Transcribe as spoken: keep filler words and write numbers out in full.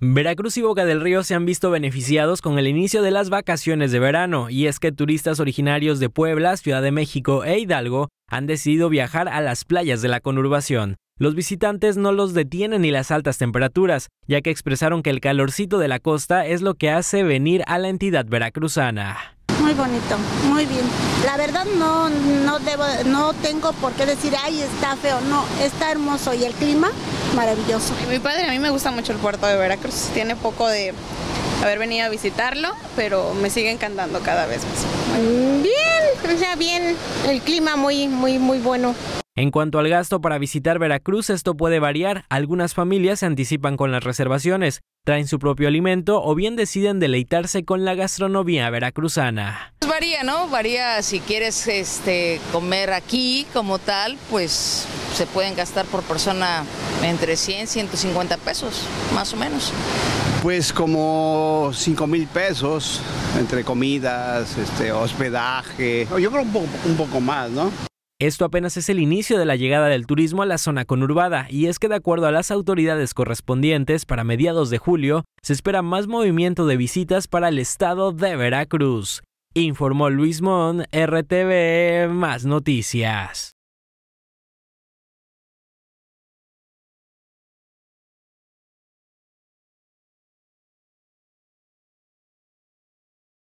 Veracruz y Boca del Río se han visto beneficiados con el inicio de las vacaciones de verano, y es que turistas originarios de Puebla, Ciudad de México e Hidalgo han decidido viajar a las playas de la conurbación. Los visitantes no los detienen ni las altas temperaturas, ya que expresaron que el calorcito de la costa es lo que hace venir a la entidad veracruzana. Muy bonito, muy bien. La verdad no, no, debo, no tengo por qué decir, ay, está feo, no, está hermoso y el clima maravilloso. Muy padre, a mí me gusta mucho el puerto de Veracruz, tiene poco de haber venido a visitarlo, pero me sigue encantando cada vez más. Bien, o sea, bien, el clima muy, muy, muy bueno. En cuanto al gasto para visitar Veracruz, esto puede variar. Algunas familias se anticipan con las reservaciones, traen su propio alimento o bien deciden deleitarse con la gastronomía veracruzana. Pues varía, ¿no? Varía si quieres este, comer aquí como tal, pues se pueden gastar por persona entre cien y ciento cincuenta pesos, más o menos. Pues como cinco mil pesos entre comidas, este, hospedaje, yo creo un poco, un poco más, ¿no? Esto apenas es el inicio de la llegada del turismo a la zona conurbada, y es que de acuerdo a las autoridades correspondientes, para mediados de julio se espera más movimiento de visitas para el estado de Veracruz. Informó Luis Mon, R T V E, más noticias.